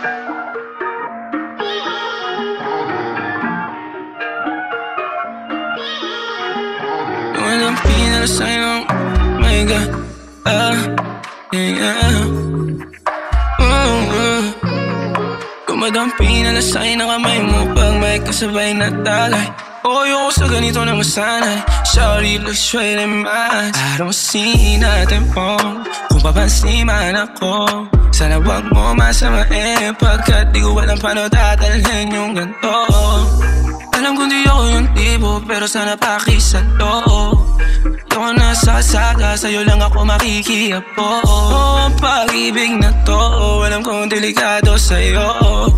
Walang pinalasay ng my God, yeah. Kumadampi na lasay ng kamay mo pag may kasabay na talay. Ayoko sa ganito na masanay. Sorry, let's try them eyes. I don't see nothing wrong kung papansin man ako. Sana wag mo masamain pagkat di ko alam paano dadalhin yung ganito. Alam kong di ako yung tipo pero sana pakisalo. Di ako nasasaga, sa'yo lang ako makikiapo. Ang pag-ibig na to, alam kong delikado sa'yo.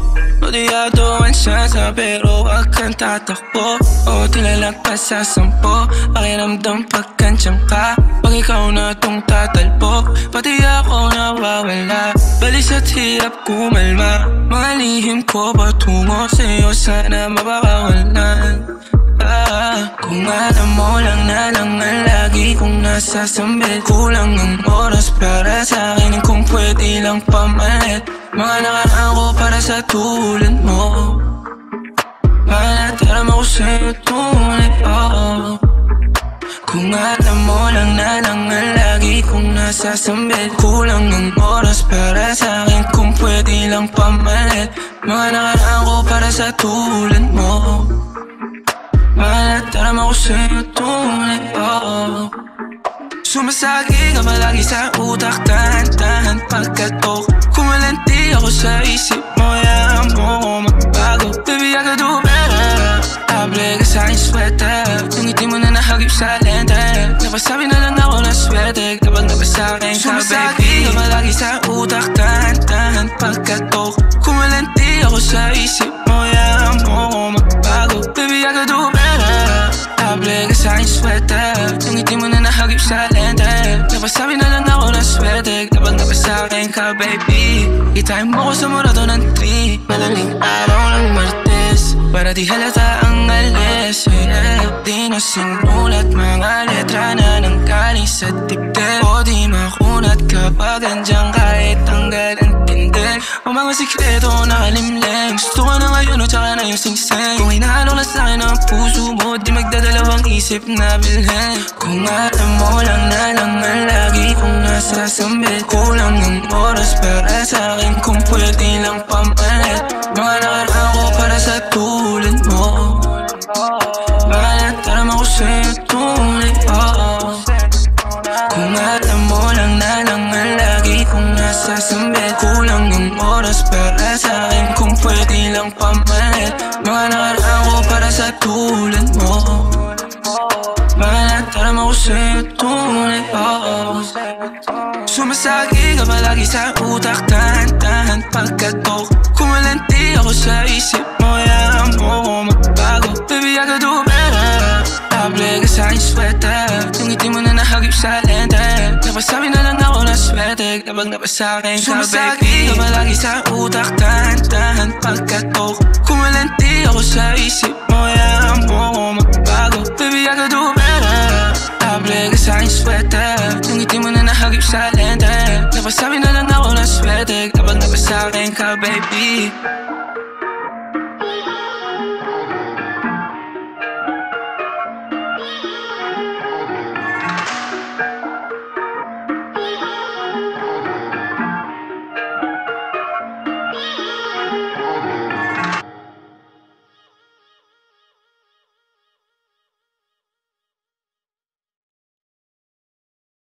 Odiado ang siyansa pero wag kang tatakbo. O tilalagpas sa 10, pakiramdam pagkansyang ka. Pag ikaw na tong tatalbog, pati ako nawawala. Balis at hirap kumalma, mga lihim ko patungo sa'yo sana mapakawalan. Kung alam mo lang na lang ang lagi kong nasasambit. Kulang ang oras para sa'kin kung pwede lang pamalit. Mga nakaraan ko para sa tulad mo, manataram ako sa'yo tunay, oh. Kung alam mo lang na lang ang lagi kong nasasambit. Kulang ang oras para sa'kin kung pwede lang pamalit. Mga nakaraan ko para sa tulad mo, manataram ako sa'yo tunay, oh. Sumasagi ka palagi sa utak, tahan-tahan pagkatok. Kumalanti ako sa isip mo, yahan mo ko magbago. Baby, I could do better. Able ka sa'king sweater, yung ngiti mo na nahagip sa lente. Napasabi na lang ako na swerte kapag napasakin ka, baby. Sumasagi ka palagi sa utak, tahan-tahan pagkatok. Kumalanti ako sa isip mo, yahan mo ko magbago. Baby, I could do better. Able ka sa'king sweater, yung ngiti mo na nahagip sa lente. Napasabi na lang ako na swerte kapag napasakin ka, baby. Itayin mo ko sa murato ng tree, madaling araw ng Martes, para di halata ang alis, yeah. Di na sinulat mga letra na nanggaling sa dibdib. O di makunat kapag andyan kahit tanggal ang tindig. O mga sikreto nakalimlim, gusto ko na ngayon o tsaka na yung singsing. Kung hinahalo na sa'kin ang puso mo, di magdadalawang isip na bilhin. Kung alam mo lang na lang ang lagi kong nasasambit. Kulang ang oras para sa'kin kung pwede lang pamalit. Mga nakaraan ko para sa tulad mo, manataram ako sa'yo tunay, oh. Kung alam mo lang na lang ang lagi kong nasasambit. Kulang ang oras para sa'kin kung pwede lang pamalit. Mga nakaraan ko para sa tulad mo, manataram ako sa'yo tunay, oh. Sumasagi ka palagi sa utak, tahan-tahan pagkatok. Kumalanti ako sa isip mo, yahan mo ko magbago. Baby, I could do better. Able ka sa'king sweater, yung ngiti mo na nahagip sa lente. Napasabi na lang ako na swerte kapag napasakin ka, baby. Sumasagi ka palagi sa utak, tahan-tahan pagkatok. Kumalanti ako sa isip mo, yahan mo ko magbago. Baby, I could do better. Able ka sa'king sweater, yung ngiti mo na nahagip sa lente. Napasabi na lang ako na swerte kapag napasakin ka, baby.